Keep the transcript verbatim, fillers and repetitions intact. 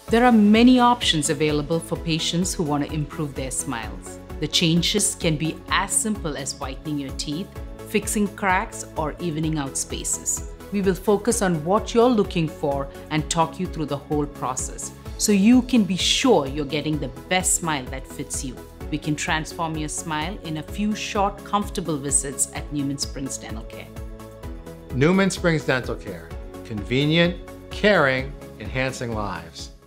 There are many options available for patients who want to improve their smiles. The changes can be as simple as whitening your teeth, fixing cracks, or evening out spaces. We will focus on what you're looking for and talk you through the whole process, so you can be sure you're getting the best smile that fits you. We can transform your smile in a few short, comfortable visits at Newman Springs Dental Care. Newman Springs Dental Care. Convenient, caring, enhancing lives.